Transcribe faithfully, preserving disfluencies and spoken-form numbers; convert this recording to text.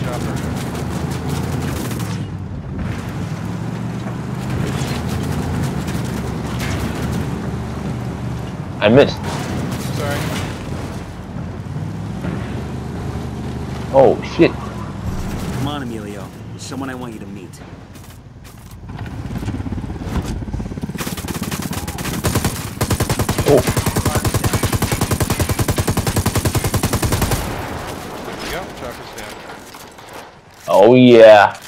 chopper. I missed. Sorry. Oh shit. Come on, Emilio. There's someone I want you to meet. Oh. There we go. Chopper's down. Oh yeah.